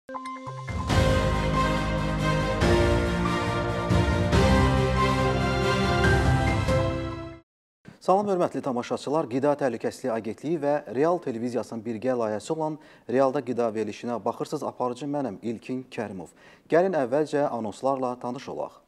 Salam, hörmətli tamaşaçılar. Qida Təhlükəsizliyi Agentliyi və Real Televiziyasının birgə layihəsi olan Realda qida verilişinə baxırsınız. Aparıcı mənəm İlkin Kərimov. Gəlin əvvəlcə anonslarla tanış olaq.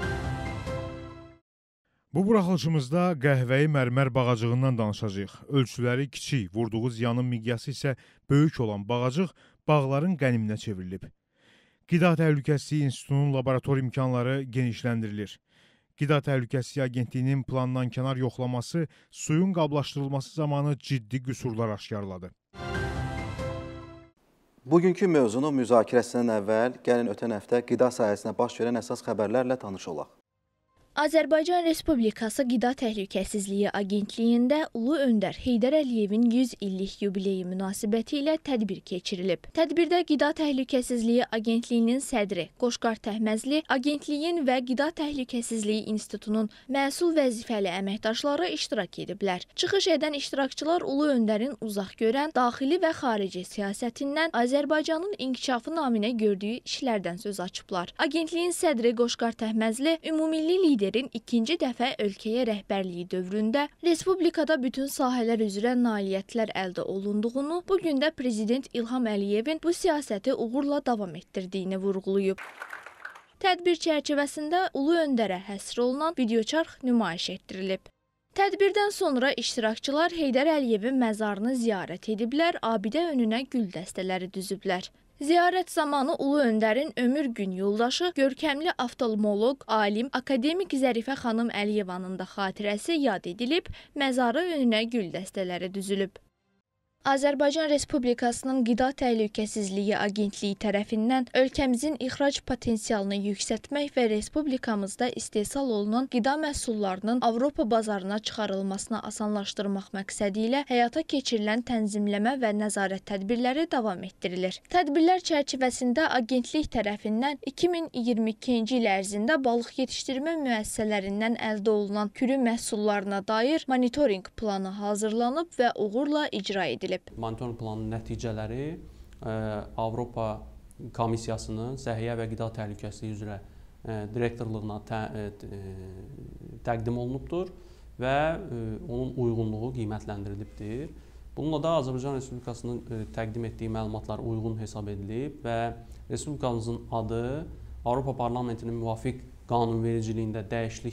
Bu buraxılışımızda qəhvəyi mərmər bağacığından danışacağıq. Ölçüləri kiçik, vurduğu ziyanın miqyası isə böyük olan bağacıq bağların qəniminə çevrilib. Qida Təhlükəsizliyi İnstitutunun laborator imkanları genişləndirilir. Qida Təhlükəsizliyi Agentliyinin plandan kənar yoxlaması suyun qablaşdırılması zamanı ciddi qüsurlar aşkarladı. Bugünkü mövzunu müzakirəsindən əvvəl gəlin ötən həftə qida sahəsinə baş verən əsas xəbərlərlə tanış olaq. Azərbaycan Respublikası Qida Təhlükəsizliyi Agentliyində Ulu Öndər Heydər Əliyevin 100 illik yubileyi münasibəti ilə tədbir keçirilib. Tədbirdə Qida Təhlükəsizliyi Agentliyinin sədri Qoşqar Təhməzli, Agentliyin və Qida Təhlükəsizliyi İnstitutunun məsul vəzifəli əməkdaşları iştirak ediblər. Çıxış edən iştirakçılar Ulu Öndərin uzaq görən daxili və xarici siyasətindən Azərbaycanın inkişafı naminə gördüyü işlərdən söz açıblar. Agentliyin sədri Qoşqar Təhməzli ümumilli liderin ikinci dəfə ölkəyə rəhbərliyi dövründə Respublikada bütün sahələr üzrə nailiyyətlər əldə olunduğunu, bugün də Prezident İlham Əliyevin bu siyasəti uğurla davam etdirdiyini vurğulayıb. Tədbir çərçivəsində Ulu Öndərə həsr olunan videoçarx nümayiş etdirilib. Tədbirdən sonra iştirakçılar Heydər Əliyevin məzarını ziyarət ediblər, abidə önünə gül dəstələri düzüblər. Ziyarət zamanı Ulu Öndərin ömür gün yoldaşı, görkəmli oftalmoloq, alim, akademik Zərifə xanım Əliyevanın da xatirəsi yad edilib, məzarı önünə gül dəstələri düzülüb. Azərbaycan Respublikasının Qida Təhlükəsizliyi Agentliyi tərəfindən ölkəmizin ixrac potensialını yüksəltmək və Respublikamızda istehsal olunan qida məhsullarının Avropa bazarına çıxarılmasını asanlaşdırmaq məqsədi ilə həyata keçirilən tənzimləmə və nəzarət tədbirləri davam etdirilir. Tədbirlər çərçivəsində Agentlik tərəfindən 2022-ci il ərzində balıq yetişdirmə müəssisələrindən əldə olunan kürü məhsullarına dair monitorinq planı hazırlanıb və uğurla icra edilir. Monitoring planının nəticələri Avropa Komissiyasının Səhiyyə və Qida Təhlükəsizliyi üzrə direktorluğuna təqdim olunubdur və onun uyğunluğu qiymətləndirilibdir. Bununla da Azərbaycan Respublikasının təqdim etdiyi məlumatlar uyğun hesab edilib və Respublikamızın adı Avropa Parlamentinin müvafiq qanunvericiliyində dəyişiklik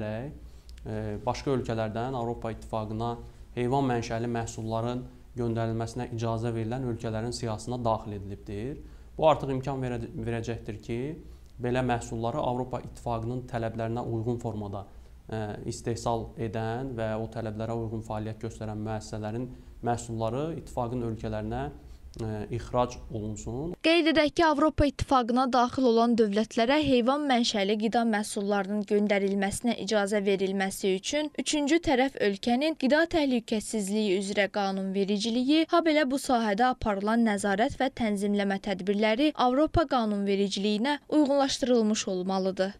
edilərək başqa ölkələrdən Avropa İttifaqına heyvan mənşəli məhsulların göndərilməsinə icazə verilən ölkələrin siyahısına daxil edilibdir. Bu artıq imkan verəcəkdir ki, belə məhsulları Avropa İttifaqının tələblərinə uyğun formada istehsal edən və o tələblərə uyğun fəaliyyət göstərən müəssisələrin məhsulları İttifaqın ölkələrinə ixrac olunsun. Qeyd edək ki, Avropa İttifaqına daxil olan dövlətlərə heyvan mənşəli qida məhsullarının göndərilməsinə icazə verilməsi üçün üçüncü tərəf ölkənin qida təhlükəsizliyi üzrə qanunvericiliyi, habelə bu sahədə aparılan nəzarət və tənzimləmə tədbirləri Avropa qanunvericiliyinə uyğunlaşdırılmış olmalıdır.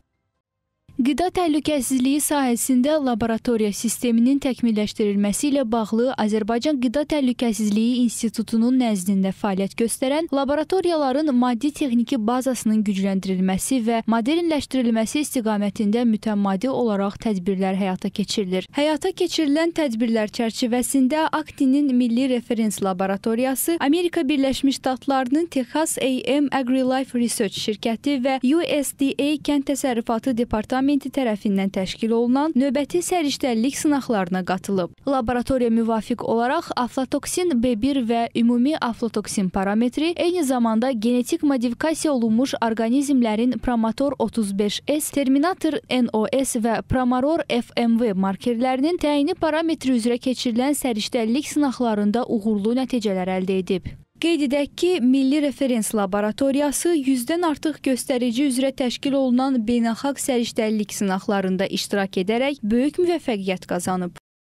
Qida təhlükəsizliyi sahəsində laboratoriya sisteminin təkmilləşdirilməsi ilə bağlı Azərbaycan Qida Təhlükəsizliyi İnstitutunun nəzdində fəaliyyət göstərən laboratoriyaların maddi-texniki bazasının gücləndirilməsi və modernləşdirilməsi istiqamətində mütəmadi olaraq tədbirlər həyata keçirilir. Həyata keçirilən tədbirlər çərçivəsində Aktinin Milli Referens Laboratoriyası, Amerika Birləşmiş Ştatlarının Texas A&M AgriLife Research şirkəti və USDA Kənd Təsərrüfatı Departamenti tərəfindən təşkil olunan növbəti səriştəlilik sınaqlarına qatılıb. Laboratoriya müvafiq olaraq aflatoksin B1 və ümumi aflatoksin parametri, eyni zamanda genetik modifikasiya olunmuş orqanizmlərin Promotor 35S, Terminator NOS və Promaror FMV markerlərinin təyini parametri üzrə keçirilən səriştəlilik sınaqlarında uğurlu nəticələr əldə edib. Qeyd edək ki, Milli Referens Laboratoriyası 100-dən artıq göstərici üzrə təşkil olunan beynəlxalq səriştəlilik sınaqlarında iştirak edərək böyük müvəffəqiyyət qazanıb.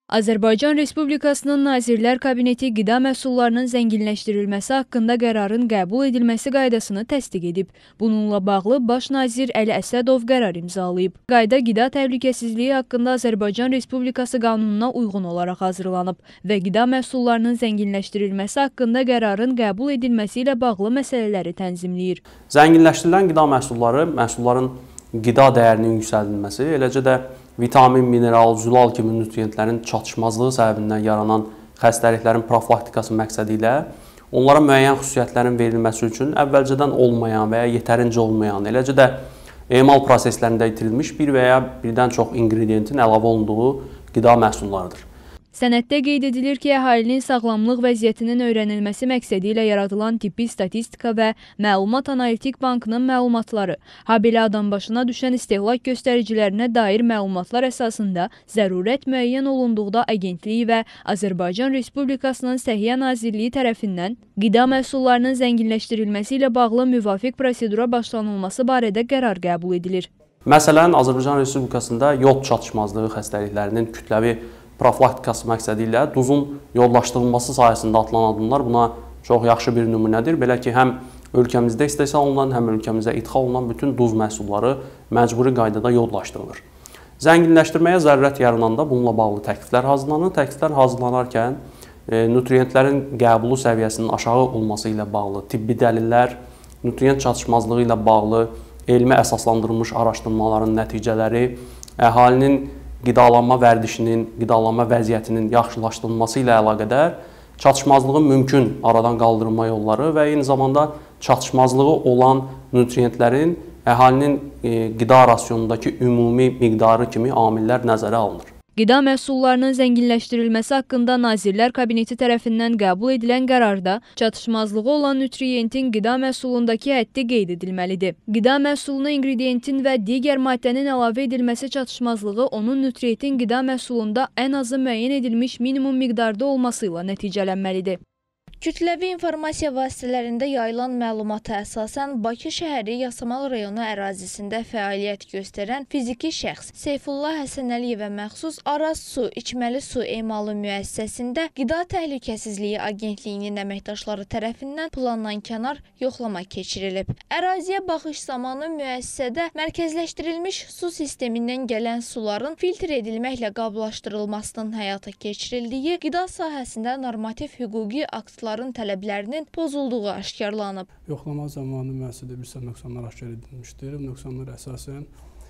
Azərbaycan Respublikasının Nazirlər Kabineti qida məhsullarının zənginləşdirilməsi haqqında qərarın qəbul edilməsi qaydasını təsdiq edib. Bununla bağlı Baş nazir Əli Əsədov qərar imzalayıb. Qayda qida təhlükəsizliyi haqqında Azərbaycan Respublikası qanununa uyğun olaraq hazırlanıb və qida məhsullarının zənginləşdirilməsi haqqında qərarın qəbul edilməsi ilə bağlı məsələləri tənzimləyir. Zənginləşdirilən qida məhsulları, məhsulların qida dəyərinin yüksəldilməsi, eləcə də vitamin, mineral, zülal kimi nutriyentlərin çatışmazlığı səbəbindən yaranan xəstəliklərin profilaktikası məqsədi ilə onlara müəyyən xüsusiyyətlərin verilməsi üçün əvvəlcədən olmayan və ya yetərincə olmayan, eləcə də emal proseslərində itirilmiş bir və ya birdən çox ingredientin əlavə olunduğu qida məhsullarıdır. Sənəddə qeyd edilir ki, əhalinin sağlamlıq vəziyyətinin öyrənilməsi məqsədi ilə yaradılan tibbi statistika və məlumat analitik bankının məlumatları, habelə adam başına düşən istehlak göstəricilərinə dair məlumatlar əsasında zərurət müəyyən olunduqda Agentliyi və Azərbaycan Respublikasının Səhiyyə Nazirliyi tərəfindən qida məhsullarının zənginləşdirilməsi ilə bağlı müvafiq prosedura başlanılması barədə qərar qəbul edilir. Məsələn, Azərbaycan Respublikasında yod çatışmazlığı xəstəliklərinin kütləvi profilaktikası məqsədi ilə duzun yollaşdırılması sayəsində atılan addımlar buna çox yaxşı bir nümunədir. Belə ki, həm ölkəmizdə istehsal olunan, həm ölkəmizə idxal olunan bütün duz məhsulları məcburi qaydada yodlaşdırılır. Zənginləşdirməyə zərurət yarananda bununla bağlı təkliflər hazırlanır. Təkliflər hazırlanarkən nutriyentlərin qəbulu səviyyəsinin aşağı olması ilə bağlı tibbi dəlillər, nutriyent çatışmazlığı ilə bağlı elmi əsaslandırılmış araşdırmaların nəticələri, əhalinin qidalanma vərdişinin, qidalanma vəziyyətinin yaxşılaşdırılması ilə əlaqədar çatışmazlığın mümkün aradan qaldırılma yolları və eyni zamanda çatışmazlığı olan nutriyentlərin əhalinin qida rasionundakı ümumi miqdarı kimi amillər nəzərə alınır. Qida məhsullarının zənginləşdirilməsi haqqında Nazirlər Kabineti tərəfindən qəbul edilən qərarda çatışmazlığı olan nutriyentin qida məhsulundakı həddi qeyd edilməlidir. Qida məhsuluna ingredientin və digər maddənin əlavə edilməsi çatışmazlığı onun nutriyentin qida məhsulunda ən azı müəyyən edilmiş minimum miqdarda olması ilə nəticələnməlidir. Kütləvi informasiya vasitələrində yayılan məlumata əsasən Bakı şəhəri Yasamal rayonu ərazisində fəaliyyət göstərən fiziki şəxs Seyfullah Həsənəliyevə məxsus Araz Su içməli su emalı müəssisəsində Qida Təhlükəsizliyi Agentliyinin əməkdaşları tərəfindən planlankənar yoxlama keçirilib. Əraziyə baxış zamanı müəssisədə mərkəzləşdirilmiş su sistemindən gələn suların filtr edilməklə qablaşdırılmasının həyata keçirildiyi, qida sahəsində normativ hüquqi aktlar tələblərinin pozulduğu aşkarlanıb. Yoxlama zamanı müəssisədə bir sıra nöqsanlar aşkar edilmişdir. Nöqsanlar əsasən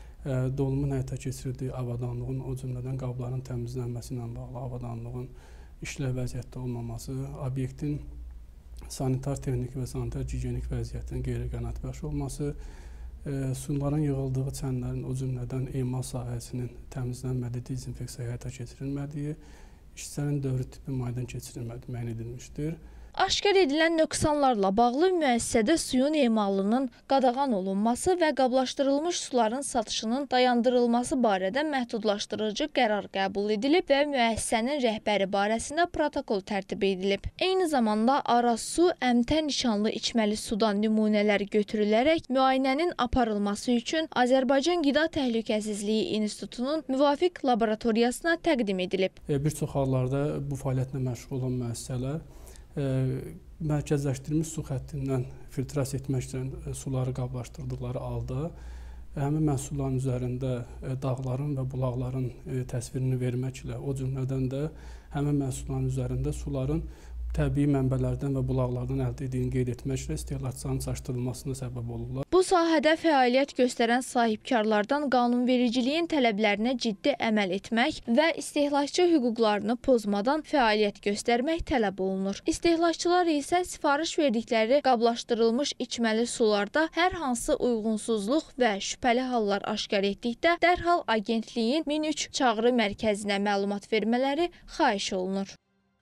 dolumun həyata keçirdiyi avadanlığın, o cümlədən qabların təmizlənməsi ilə bağlı avadanlığın işləv vəziyyətdə olmaması, obyektin sanitar texniki və sanitar gigiyenik vəziyyətinin qeyri-qənaətbəxş olması, suların yığıldığı çənlərin, o cümlədən emal sahəsinin təmizlənmədiyi, dezinfeksiya həyata keçirilmədiyi, işçilərin dövrü tipi müayinədən keçirilmədiyi müəyyən edilmişdir. Aşkar edilən nöqsanlarla bağlı müəssisədə suyun emalının qadağan olunması və qablaşdırılmış suların satışının dayandırılması barədə məhdudlaşdırıcı qərar qəbul edilib və müəssisənin rəhbəri barəsində protokol tərtib edilib. Eyni zamanda Araz Su əmtə nişanlı içməli sudan nümunələr götürülərək müayinənin aparılması üçün Azərbaycan Qida Təhlükəsizliyi İnstitutunun müvafiq laboratoriyasına təqdim edilib. Bir çox hallarda bu fəaliyyətlə məşğul olan müəssisələr mərkəzləşdirilmiş su xəttindən filtrasiya etmək üçün suları qablaşdırdıqları halda həmin məhsulların üzərində dağların və bulaqların təsvirini verməklə, o cümlədən də həmin məhsulların üzərində suların təbii mənbələrdən və bulaqlardan əldə edildiyini qeyd etməklə istehlakçıların çaşdırılmasına səbəb olurlar. Bu sahədə fəaliyyət göstərən sahibkarlardan qanunvericiliyin tələblərinə ciddi əməl etmək və istehlakçı hüquqlarını pozmadan fəaliyyət göstərmək tələb olunur. İstehlakçılar isə sifariş verdikləri qablaşdırılmış içməli sularda hər hansı uyğunsuzluq və şübhəli hallar aşkar etdikdə dərhal agentliyin 1003 çağrı mərkəzinə məlumat vermələri xahiş olunur.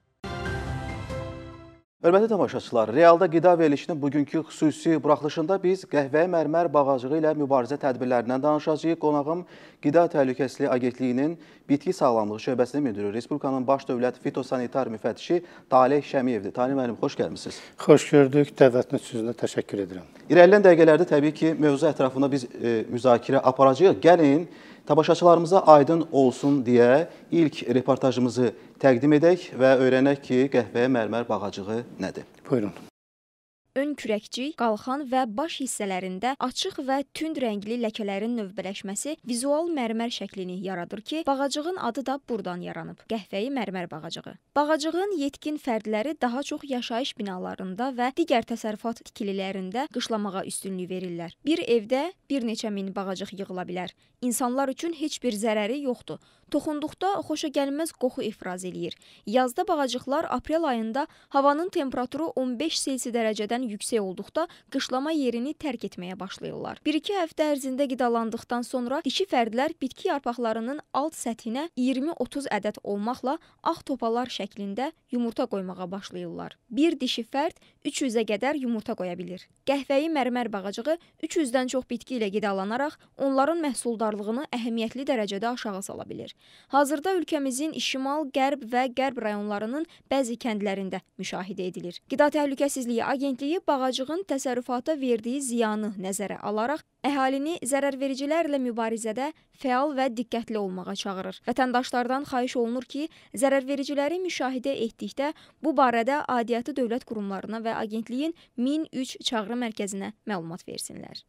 Hörmətli tamaşaçılar, realda qida verilişinin bugünkü xüsusi buraxılışında biz qəhvəyi mərmər bağacığı ilə mübarizə tədbirlərindən danışacağıq. Qonağım Qida Təhlükəsizliyi Agentliyinin Bitki Sağlamlığı Şöbəsinin müdürü, Respublikanın Baş Dövlət Fitosanitar Müfəttişi Taleh Şəmiyevdir. Taleh müəllim, xoş gəlmişsiniz. Xoş gördük, dəvətiniz üzrə təşəkkür edirəm. İrəlilən dəqiqələrdə təbii ki, mövzu ətrafında biz müzakirə aparacağıq. Gəlin, Tamaşaçılarımıza aydın olsun deyə ilk reportajımızı təqdim edək və öyrənək ki, qəhvəyə mərmər bağacığı nədir? Buyurun. Ön kürəkcik, qalxan və baş hissələrində açıq və tünd rəngli ləkələrin növbələşməsi vizual mərmər şəklini yaradır ki, bağacığın adı da buradan yaranıb. Qəhvəyi mərmər bağacığı. Bağacığın yetkin fərdləri daha çox yaşayış binalarında və digər təsərrüfat tikililərində qışlamağa üstünlük verirlər. Bir evdə bir neçə min bağacıq yığıla bilər. İnsanlar üçün heç bir zərəri yoxdur. Toxunduqda xoşagəlməz qoxu ifraz eləyir. Yazda bağacıqlar aprel ayında havanın temperaturu 15 Selsi dərəcədən yüksək olduqda qışlama yerini tərk etməyə başlayırlar. 1-2 həftə ərzində qidalandıqdan sonra dişi fərdlər bitki yarpaqlarının alt səthinə 20-30 ədəd olmaqla ağ topalar şəklində yumurta qoymağa başlayırlar. Bir dişi fərd 300-ə qədər yumurta qoya bilir. Qəhvəyi mərmər bağacığı 300-dən çox bitki ilə qidalanaraq onların məhsuldarlığını əhəmiyyətli dərəcədə aşağı sala bilir. Hazırda ölkəmizin şimal, qərb və qərb rayonlarının bəzi kəndlərində müşahidə edilir. Qida Təhlükəsizliyi Agentliyi bağacığın təsərrüfata verdiyi ziyanı nəzərə alaraq əhalini zərərvericilərlə mübarizədə fəal və diqqətli olmağa çağırır. Vətəndaşlardan xahiş olunur ki, zərərvericiləri müşahidə etdikdə bu barədə aidiyyatı dövlət qurumlarına və agentliyin 1003 çağrı mərkəzinə məlumat versinlər.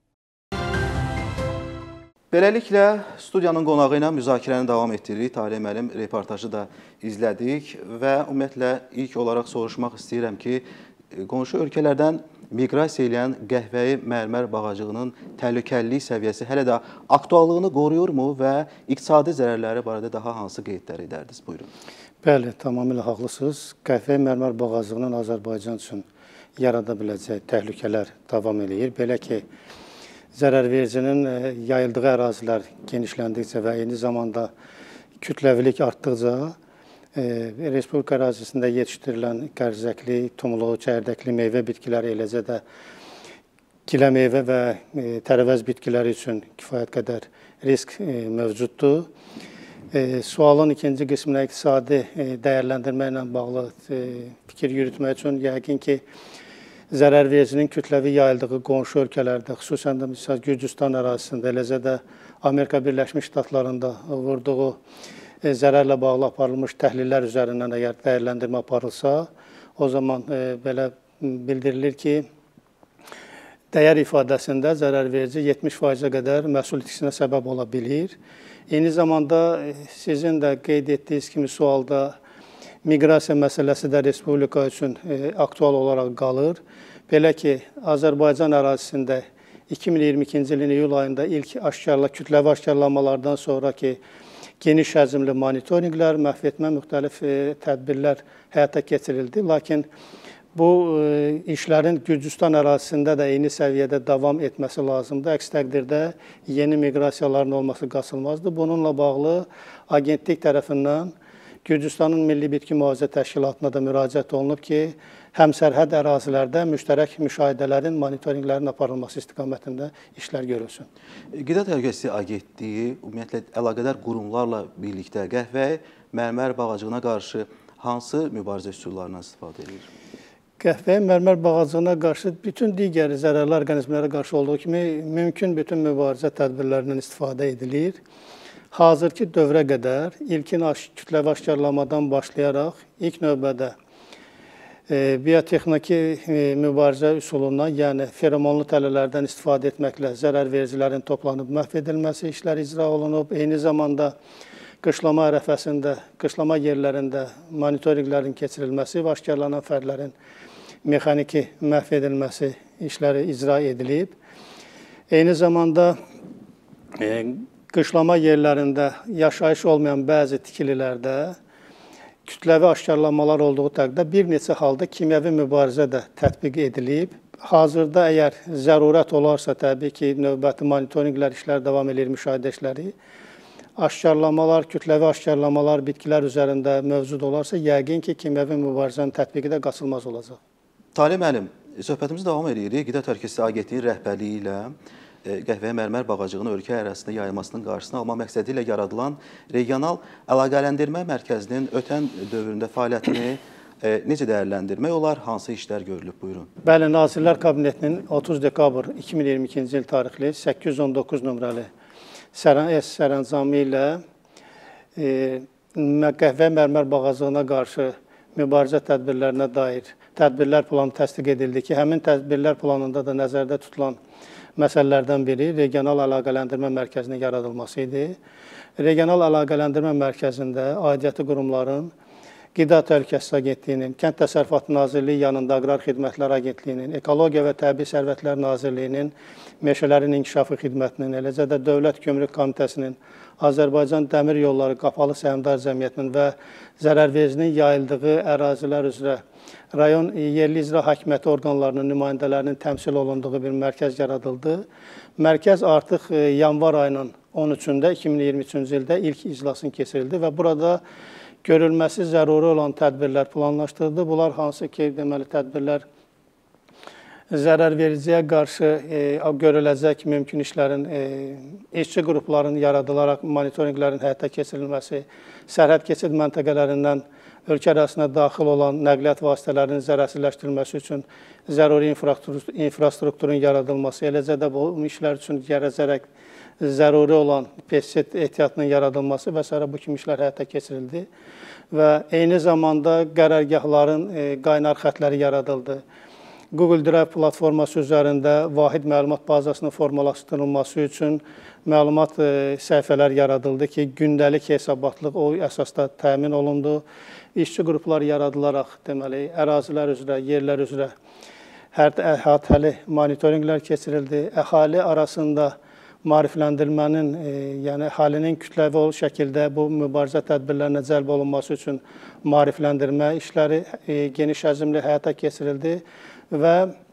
Beləliklə, studiyanın qonağı ilə müzakirəni davam etdiririk. Talih müəllim reportajı da izlədik və ümumiyyətlə ilk olaraq soruşmaq istəyirəm ki, qonşu ölkələrdən miqrasiya edən qəhvəyi mərmər bağacığının təhlükəlilik səviyyəsi hələ də aktuallığını qoruyurmu və iqtisadi zərərləri barədə daha hansı qeydlər edərdiniz? Buyurun. Bəli, tamamilə haqlısınız. Qəhvəyi mərmər bağacığının Azərbaycan üçün yarada biləcək təhlükələr davam edir. Belə ki, zərərvericinin yayıldığı ərazilər genişləndikcə və eyni zamanda kütləvilik artdıqca Respublika ərazisində yetişdirilən qərzəkli, tumlu, çəyirdəkli meyvə bitkiləri, eləcə də gilə meyvə və tərəvəz bitkiləri üçün kifayət qədər risk mövcuddur. Sualın ikinci qisminə iqtisadi dəyərləndirmə ilə bağlı fikir yürütmək üçün yəqin ki, zərərvericinin kütləvi yayıldığı qonşu ölkələrdə, xüsusən də Gürcüstan ərazisində, eləcə də Amerika Birləşmiş Ştatlarında vurduğu zərərlə bağlı aparılmış təhlillər üzərindən əgər dəyərləndirmə aparılsa, o zaman belə bildirilir ki, dəyər ifadəsində zərərverici 70%-ə qədər məhsul itkisinə səbəb ola bilir. Eyni zamanda sizin də qeyd etdiyiniz kimi sualda miqrasiya məsələsi də Respublika üçün aktual olaraq qalır. Belə ki, Azərbaycan ərazisində 2022-ci ilin iyul ayında ilk kütləvi aşkarlanmalardan sonraki geniş həcmli monitorinqlər, məhv etmə müxtəlif tədbirlər həyata keçirildi. Lakin bu işlərin Gürcüstan ərazisində də eyni səviyyədə davam etməsi lazımdır. Əks təqdirdə yeni miqrasiyaların olması qaçılmazdır. Bununla bağlı agentlik tərəfindən Gürcüstanın Milli Bitki Mühafizə Təşkilatına da müraciət olunub ki, həm sərhəd ərazilərdə müştərək müşahidələrin, monitorinqlərin aparılması istiqamətində işlər görülsün. Qida Təhlükəsizliyi Agentliyi ümumiyyətlə əlaqədar qurumlarla birlikdə qəhvəyi mərmər bağacığına qarşı hansı mübarizə üsullarından istifadə edir? Qəhvəyi mərmər bağacığına qarşı bütün digər zərərli orqanizmlərə qarşı olduğu kimi mümkün bütün mübarizə tədbirlərindən istifadə edilir. Hazırki dövrə qədər ilkin kütləvi aşkarlamadan başlayaraq ilk növbədə biotexniki mübarizə üsulundan, yəni feromonlu tələlərdən istifadə etməklə zərərvericilərin toplanıb məhv edilməsi işləri icra olunub. Eyni zamanda qışlama ərəfəsində, qışlama yerlərində monitorinqlərin keçirilməsi və aşkarlanan fərdlərin mexaniki məhv edilməsi işləri icra edilib. Eyni zamanda qışlama yerlərində yaşayış olmayan bəzi tikililərdə kütləvi aşkarlanmalar olduğu təqdirdə bir neçə halda kimyəvi mübarizə də tətbiq edilib. Hazırda əgər zərurət olarsa, təbii ki, növbəti monitorinqlər işlər davam edir, müşahidə işləri. Aşkarlamalar, kütləvi aşkarlamalar bitkilər üzərində mövcud olarsa, yəqin ki, kimyəvi mübarizənin tətbiqi də qaçılmaz olacaq. Talih müəllim, söhbətimizi davam edirik. Qida Təhlükəsizliyi Agentliyi rəhbərliyi ilə qəhvəyi mərmər bağacığının ölkə ərazisində yayılmasının qarşısını alma məqsədi ilə yaradılan regional əlaqələndirmə mərkəzinin ötən dövründə fəaliyyətini necə dəyərləndirmək olar, hansı işlər görülüb? Buyurun. Bəli, Nazirlər Kabinetinin 30 dekabr 2022-ci il tarixli 819 nömrəli sərəncamı ilə qəhvə mərmər bağacığına qarşı mübarizə tədbirlərinə dair tədbirlər planı təsdiq edildi ki, həmin tədbirlər planında da nəzərdə tutulan məsələlərdən biri regional əlaqələndirmə mərkəzinin yaradılması idi. Regional əlaqələndirmə mərkəzində aidiyyəti qurumların, Qida Təhlükəsizliyi Agentliyinin, Kənd Təsərrüfatı Nazirliyi yanında Aqrar Xidmətlər Agentliyinin, Ekologiya və Təbii Sərvətlər Nazirliyinin, Meşələrin İnkişafı Xidmətinin, eləcə də Dövlət Gömrük Komitəsinin, Azərbaycan Dəmir Yolları Qapalı Səhmdar Cəmiyyətinin və zərərvericinin yayıldığı ərazilər üzrə rayon yerli icra hakimiyyəti orqanlarının nümayəndələrinin təmsil olunduğu bir mərkəz yaradıldı. Mərkəz artıq yanvar ayının 13-də 2023-cü ildə ilk iclasını keçirildi və burada görülməsi zəruri olan tədbirlər planlaşdırıldı. Bunlar hansı ki, deməli, tədbirlər zərərvericiyə qarşı görüləcək mümkün işlərin, işçi qrupların yaradılaraq monitorinqlərin həyata keçirilməsi, sərhəd keçid məntəqələrindən ölkə ərazisinə daxil olan nəqliyyat vasitələrinin zərərsizləşdirilməsi üçün zəruri infrastrukturun yaradılması, eləcə də bu işlər üçün gələcək zəruri olan pestisid ehtiyatının yaradılması və s. bu kimi işlər həyata keçirildi və eyni zamanda qərargahların qaynar xətləri yaradıldı. Google Drive platforması üzərində vahid məlumat bazasının formalaşdırılması üçün məlumat səhifələr yaradıldı ki, gündəlik hesabatlıq o əsasda təmin olundu. İşçi qruplar yaradılaraq, deməli, ərazilər üzrə, yerlər üzrə əhatəli monitorinqlər keçirildi. Əhali arasında maarifləndirmənin, yəni əhalinin kütləvi şəkildə bu mübarizə tədbirlərinə cəlb olunması üçün maarifləndirmə işləri geniş həcmli həyata keçirildi və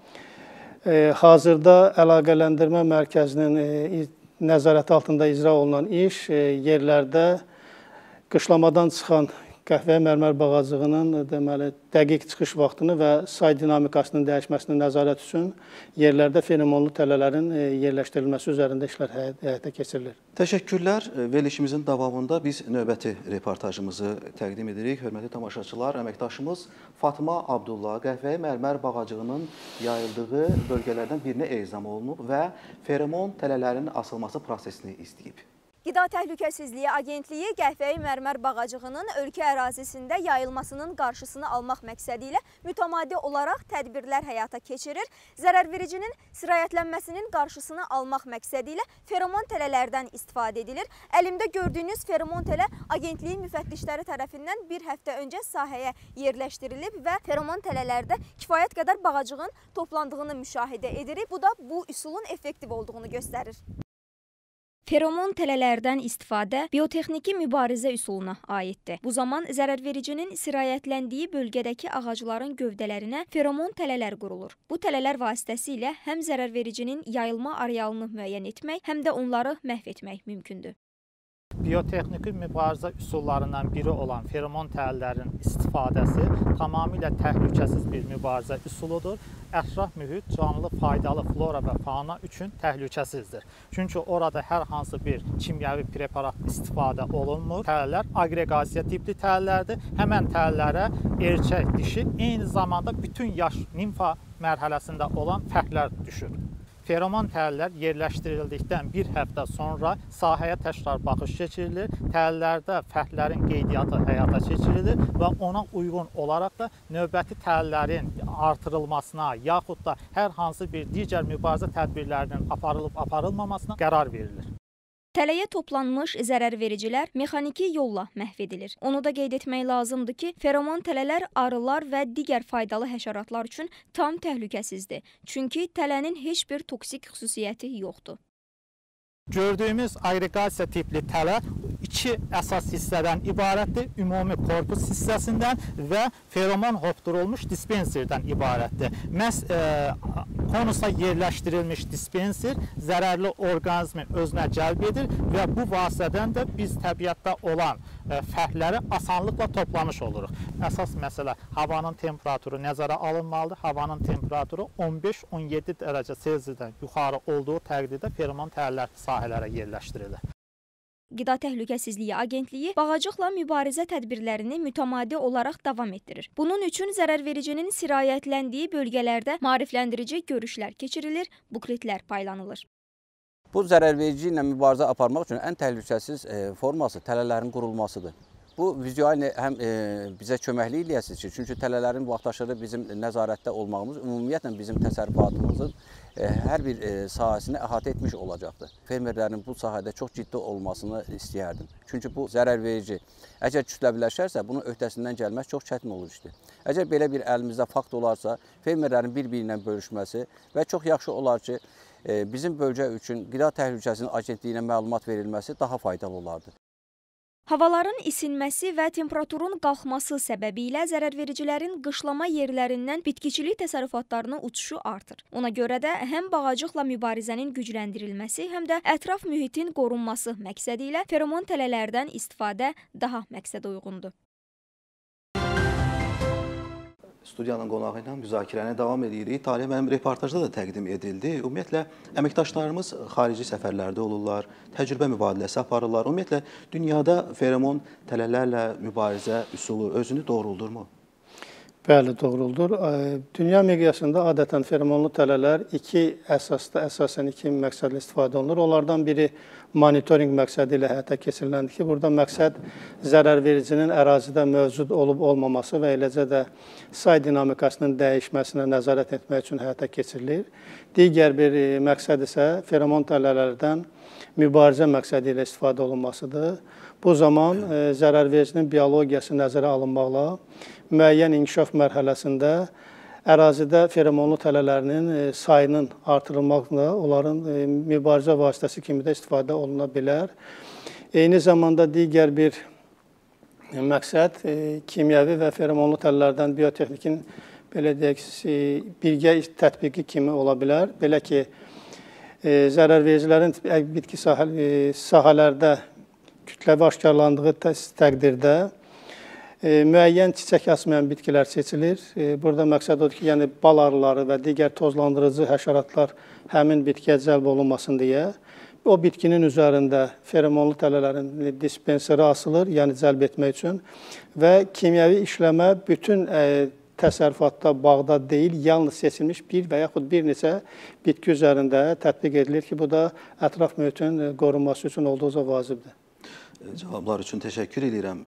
hazırda əlaqələndirmə mərkəzinin nəzarəti altında icra olunan iş yerlərdə qışlamadan çıxan qəhvə mərmər bağacığının deməli, dəqiq çıxış vaxtını və say dinamikasının dəyişməsini nəzarət üçün yerlərdə feromonlu tələlərin yerləşdirilməsi üzərində işlər həyata keçirilir. Təşəkkürlər. Verilişimizin davamında biz növbəti reportajımızı təqdim edirik. Hörmətli tamaşaçılar, əməkdaşımız Fatma Abdullah qəhvəyi mərmər bağacığının yayıldığı bölgələrdən birinə ezam olunub və feromon tələlərinin asılması prosesini izləyib. Qida Təhlükəsizliyi Agentliyi qəhvəyi mərmər bağacığının ölkə ərazisində yayılmasının qarşısını almaq məqsədi ilə mütəmadi olaraq tədbirlər həyata keçirir. Zərərvericinin sirayətlənməsinin qarşısını almaq məqsədi ilə feromon tələlərdən istifadə edilir. Əlimdə gördüyünüz feromon tələ Agentliyin müfəttişləri tərəfindən bir həftə öncə sahəyə yerləşdirilib və feromon tələlərdə kifayət qədər bağacığın toplandığını müşahidə edirik. Bu da bu üsulun effektiv olduğunu göstərir. Feromon tələlərdən istifadə biotexniki mübarizə üsuluna aiddir. Bu zaman zərərvericinin sirayətləndiyi bölgədəki ağacların gövdələrinə feromon tələlər qurulur. Bu tələlər vasitəsilə həm zərərvericinin yayılma arealını müəyyən etmək, həm də onları məhv etmək mümkündür. Biotexniki mübarizə üsullarından biri olan feromon tələlərin istifadəsi tamamilə təhlükəsiz bir mübarizə üsuludur. Ətraf mühit canlı, faydalı flora və fauna üçün təhlükəsizdir. Çünki orada hər hansı bir kimyəvi preparat istifadə olunmur. Tələlər aqreqasiya tipli tələlərdir. Həmən tələlərə erkək, dişi, eyni zamanda bütün yaş nimfa mərhələsində olan fərqlər düşür. Feromon tələlər yerləşdirildikdən bir həftə sonra sahəyə təkrar baxış keçirilir. Tələlərdə fərqlərin qeydiyyatı həyata keçirilir və ona uyğun olaraq da növbəti tələlərin artırılmasına yaxud da hər hansı bir digər mübarizə tədbirlərinin aparılıb-aparılmamasına qərar verilir. Tələyə toplanmış zərərvericilər mexaniki yolla məhv edilir. Onu da qeyd etmək lazımdır ki, feromon tələlər arılar və digər faydalı həşəratlar üçün tam təhlükəsizdir. Çünki tələnin heç bir toksik xüsusiyyəti yoxdur. Gördüyümüz aqreqasiya tipli tələ iki əsas hissədən ibarətdir. Ümumi korpus hissəsindən və feromon hopdurulmuş dispenserdən ibarətdir. Məhz konusa yerləşdirilmiş dispenser zərərli orqanizmi özünə cəlb edir və bu vasitədən də biz təbiətdə olan fərqləri asanlıqla toplamış oluruq. Əsas məsələ havanın temperaturu nəzərə alınmalıdır. Havanın temperaturu 15-17 dərəcə Selsiyadan yuxarı olduğu təqdirdə feromon tələlər sahələrə yerləşdirilir. Qida Təhlükəsizliyi Agentliyi bağacıqla mübarizə tədbirlərini mütəmadi olaraq davam etdirir. Bunun üçün zərərvericinin sirayətləndiyi bölgələrdə maarifləndirici görüşlər keçirilir, bukletlər paylanılır. Bu zərərverici ilə mübarizə aparmaq üçün ən təhlükəsiz forması tələlərin qurulmasıdır. Bu vizual həm bizə köməklik eləyəsiniz ki, çünki tələlərin vaxtaşırı bizim nəzarətdə olmağımız ümumiyyətlə bizim təsərrüfatımızın hər bir sahəsini əhatə etmiş olacaqdır. Fermerlərin bu sahədə çox ciddi olmasını istəyərdim. Çünki bu zərərverici əgər kütləviləşərsə, bunun öhdəsindən gəlmək çox çətin olur işdir. Əgər belə bir əlimizdə fakt olarsa, fermerlərin bir-biri ilə bölüşməsi və çox yaxşı olar ki, bizim bölgə üçün Qida Təhlükəsizliyi Agentliyinə məlumat verilməsi daha faydalı olardı. Havaların isinməsi və temperaturun qalxması səbəbilə zərərvericilərin qışlama yerlərindən bitkiçilik təsərrüfatlarına uçuşu artır. Ona görə də həm bağacıqla mübarizənin gücləndirilməsi, həm də ətraf mühitin qorunması məqsədilə feromon tələlərdən istifadə daha məqsədə uyğundur. Studiyanın qonağı ilə müzakirəni davam edirik. Talih mənim reportajda da təqdim edildi. Ümumiyyətlə, əməkdaşlarımız xarici səfərlərdə olurlar, təcrübə mübadiləsi aparırlar. Ümumiyyətlə, dünyada feromon tələlərlə mübarizə üsulu özünü doğruldurmu? Bəli, doğruldur. Dünya miqyasında adətən feromonlu tələlər əsasən iki məqsədlə istifadə olunur. Onlardan biri monitorinq məqsədi ilə həyata keçiriləndir ki, burada məqsəd zərərvericinin ərazidə mövcud olub-olmaması və eləcə də say dinamikasının dəyişməsinə nəzarət etmək üçün həyata keçirilir. Digər bir məqsəd isə feromon tələlərdən mübarizə məqsədi ilə istifadə olunmasıdır. Bu zaman zərərvericinin biologiyası nəzərə alınmaqla müəyyən inkişaf mərhələsində ərazidə feromonlu tələlərinin sayının artırılmaqla onların mübarizə vasitəsi kimi də istifadə oluna bilər. Eyni zamanda digər bir məqsəd kimyəvi və feromonlu tələlərdən biotexnikin belə deyək, birgə tətbiqi kimi ola bilər. Belə ki, zərərvericilərin bitki sahələrdə kütləvi aşkarlandığı təqdirdə müəyyən çiçək açmayan bitkilər seçilir. Burada məqsəd odur ki, yəni bal arıları və digər tozlandırıcı həşəratlar həmin bitkiyə cəlb olunmasın deyə o bitkinin üzərində feromonlu tələlərin dispenseri asılır, yəni cəlb etmək üçün və kimyəvi işləmə bütün təsərrüfatda, bağda deyil, yalnız seçilmiş bir və yaxud bir neçə bitki üzərində tətbiq edilir ki, bu da ətraf mühitin qorunması üçün olduqca vacibdir. Cavablar üçün təşəkkür edirəm.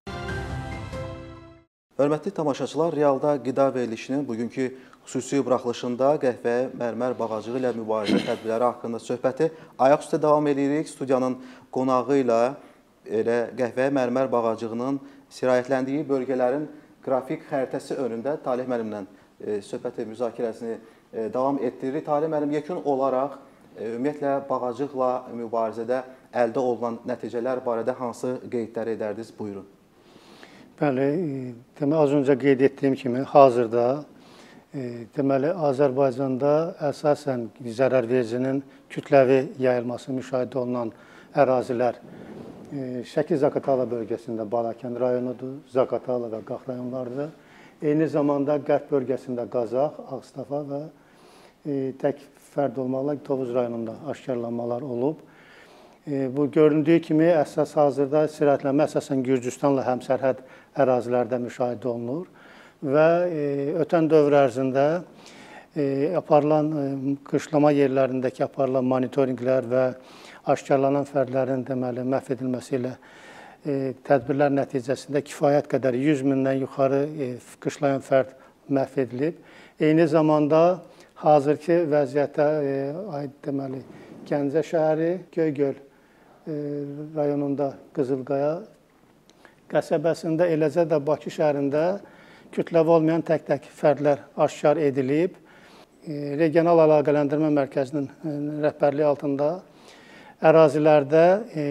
Hörmətli tamaşaçılar, realda qida verilişinin bugünkü xüsusi buraxılışında qəhvə, mərmər bağacığı ilə mübarizə tədbirləri haqqında söhbəti ayaq üstə davam edirik. Studiyanın qonağı ilə elə qəhvə, mərmər bağacığının sirayətləndiyi bölgələrin qrafik xəritəsi önündə Talih müəllimlə söhbəti müzakirəsini davam etdiririk. Talih müəllim, yekun olaraq ümumiyyətlə bağacıqla mübarizədə əldə olunan nəticələr barədə hansı qeydlər edərdiniz? Buyurun. Bəli, deməli, az öncə qeyd etdiyim kimi, hazırda deməli, Azərbaycanda əsasən zərərvericinin kütləvi yayılması müşahidə olunan ərazilər Şəki-Zaqatala bölgəsində Balakən rayonudur, Zaqatala və Qax rayonlarıdır. Eyni zamanda Qərb bölgəsində Qazax, Ağstafa və tək fərd olmaqla Tovuz rayonunda aşkarlanmalar olub. Bu göründüyü kimi əsas hazırda sirayətlənmə əsasən Gürcüstanla həmsərhəd ərazilərdə müşahidə olunur və ötən dövr ərzində aparılan qışlama yerlərindəki aparılan monitorinqlər və aşkarlanan fərdlərin deməli məhv edilməsi ilə tədbirlər nəticəsində kifayət qədər 100 mindən yuxarı qışlayan fərd məhv edilib. Eyni zamanda hazırki vəziyyətə aid deməli Gəncə şəhəri, Göygöl rayonunda Qızılqaya qəsəbəsində, eləcə də Bakı şəhərində kütləvi olmayan tək-tək fərdlər aşkar edilib. Regional Əlaqələndirmə Mərkəzinin rəhbərliyi altında ərazilərdə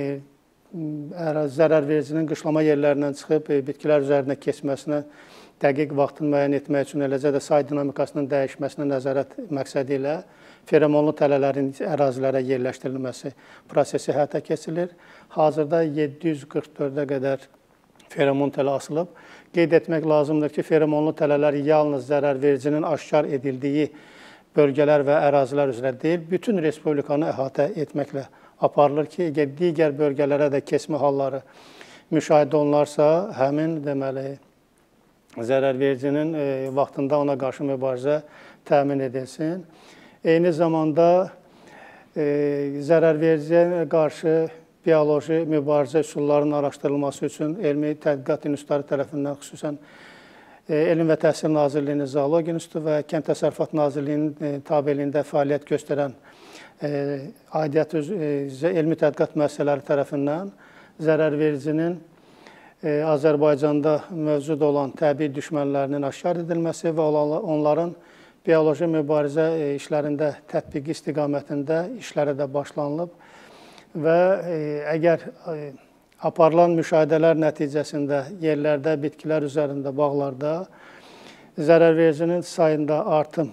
zərərvericinin qışlama yerlərindən çıxıb bitkilər üzərində keçməsinə dəqiq vaxtını müəyyən etmək üçün, eləcə də say dinamikasının dəyişməsinə nəzarət məqsədi ilə feromonlu tələlərin ərazilərə yerləşdirilməsi prosesi həyata keçirilir. Hazırda 744-ə qədər feromon tələ asılıb. Qeyd etmək lazımdır ki, feromonlu tələlər yalnız zərərvericinin aşkar edildiyi bölgələr və ərazilər üzrə deyil, bütün respublikanı əhatə etməklə aparılır ki, digər bölgələrə də keçmə halları müşahidə olunarsa, həmin deməli zərərvericinin vaxtında ona qarşı mübarizə təmin edilsin. Eyni zamanda zərərvericiyə qarşı bioloji mübarizə üsullarının araşdırılması üçün Elmi Tədqiqat İnstitutları tərəfindən xüsusən Elm və Təhsil Nazirliyinin Zoologiya İnstitutu və Kənd Təsərrüfat Nazirliyinin tabeliyində fəaliyyət göstərən aidiyyatı elmi tədqiqat müəssisələri tərəfindən zərərvericinin Azərbaycanda mövcud olan təbii düşmənlərinin aşkar edilməsi və onların bioloji mübarizə işlərində tətbiqi istiqamətində işlərə də başlanılıb və əgər aparılan müşahidələr nəticəsində yerlərdə, bitkilər üzərində, bağlarda zərərvericinin sayında artım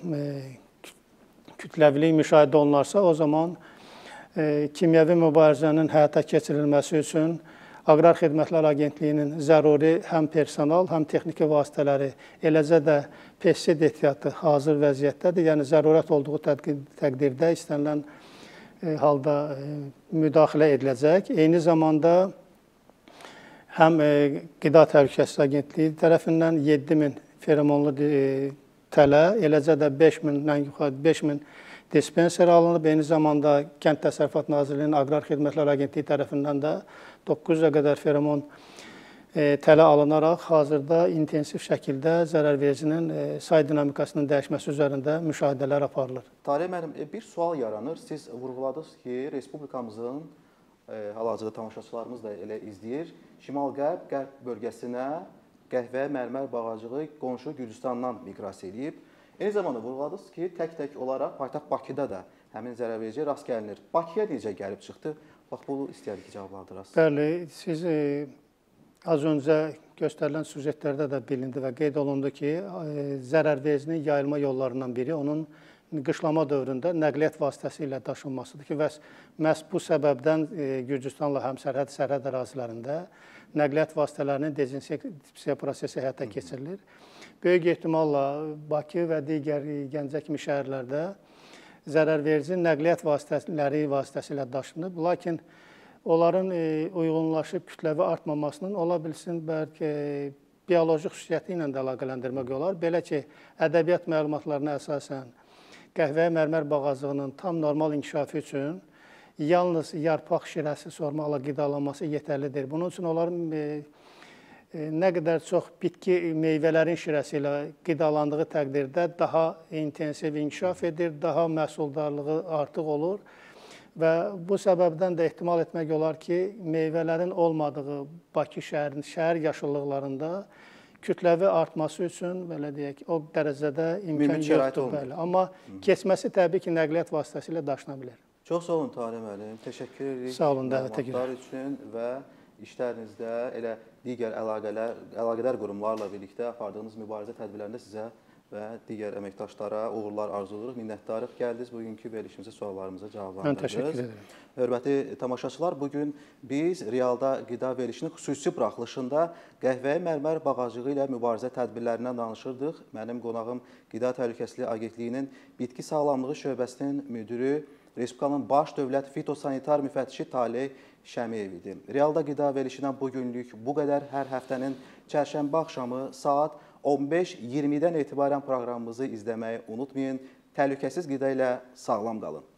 kütləvilik müşahidə olunarsa, o zaman kimyəvi mübarizənin həyata keçirilməsi üçün Aqrar Xidmətlər Agentliyinin zəruri həm personal, həm texniki vasitələri, eləcə də pestisid ehtiyatı hazır vəziyyətdədir. Yəni, zərurət olduğu təqdirdə istənilən halda müdaxilə ediləcək. Eyni zamanda həm Qida Təhlükəsizliyi Agentliyi tərəfindən 7000 feromonlu tələ, eləcə də 5000 dispenser alınıb. Eyni zamanda Kənd Təsərrüfat Nazirliyinin Aqrar Xidmətlər Agentliyi tərəfindən də 900-ə qədər feromon tələ alınaraq hazırda intensiv şəkildə zərərvericinin say dinamikasının dəyişməsi üzərində müşahidələr aparılır. Talih müəllim, bir sual yaranır. Siz vurğuladınız ki, Respublikamızın hal-hazırda tamaşaçılarımız da elə izləyir. Şimal-Qərb bölgəsinə qəhvə mərmər bağacığı qonşu Gürcüstandan miqrasiya edib. Eyni zamanda vurğuladınız ki, tək-tək olaraq paytaxt Bakıda da həmin zərərvericiyə rast gəlinir. Bakıya necə gəlib çıxdı? Bax, bunu istəyərik ki, cavablandırasınız. Bəli, siz az öncə göstərilən süjetlərdə də bilindi və qeyd olundu ki, zərərvericinin yayılma yollarından biri onun qışlama dövründə nəqliyyat vasitəsilə daşınmasıdır ki, və məhz bu səbəbdən Gürcüstanla həmsərhəd sərhəd ərazilərində nəqliyyat vasitələrinin dezinseksiya prosesi həyata keçirilir. Böyük ehtimalla Bakı və digər Gəncə kimi şəhərlərdə zərərverici nəqliyyat vasitələri vasitəsilə daşınıb, lakin onların uyğunlaşıb kütləvi artmamasının ola bilsin bəlkə bioloji xüsusiyyəti ilə də əlaqələndirmək olar. Belə ki, ədəbiyyat məlumatlarına əsasən qəhvəyə mərmər bağacığının tam normal inkişafı üçün yalnız yarpaq şirəsi sormaqla qidalanması yetərlidir. Bunun üçün onların nə qədər çox bitki meyvələrin şirəsi ilə qidalandığı təqdirdə daha intensiv inkişaf edir, daha məhsuldarlığı artıq olur və bu səbəbdən də ehtimal etmək olar ki, meyvələrin olmadığı Bakı şəhərinin şəhər yaşıllıqlarında kütləvi artması üçün belə deyək, o dərəcədə imkan yoxdur. Amma keçməsi təbii ki, nəqliyyat vasitəsilə daşına bilər. Çox sağ olun Talih müəllim. Təşəkkür edirik. Sağ olun, dəvətə görə. üçün və işlərinizdə elə digər əlaqədar qurumlarla birlikdə apardığınız mübarizə tədbirlərində sizə və digər əməkdaşlara uğurlar arzuluruq. Minnətdarıq gəldiniz. Bugünkü verilişimizə suallarımıza cavablandırdınız. Mən təşəkkür ederim. Hörmətli tamaşaçılar, bugün biz realda qida verilişinin xüsusi buraxılışında qəhvəyi mərmər bağacığı ilə mübarizə tədbirlərindən danışırdıq. Mənim qonağım Qida Təhlükəsizliyi Agentliyinin Bitki Sağlamlığı Şöbəsinin müdürü, Respublikanın Baş Dövlət Fitosanitar Müfəttişi Talih Şəmiyev idi. Realda qida verilişindən bugünlük bu qədər. Hər həftənin çərşənbə axşamı saat 15:20-dən etibarən proqramımızı izləməyi unutmayın. Təhlükəsiz qida ilə sağlam qalın.